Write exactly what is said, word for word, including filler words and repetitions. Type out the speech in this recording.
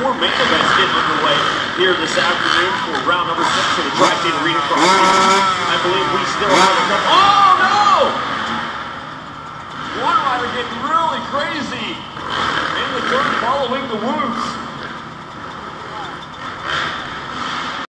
four main events getting underway here this afternoon for round number six of the Tri-State Arena Cross Season. I believe we still have a couple. Oh no! One rider getting really crazy in the turn following the whoops.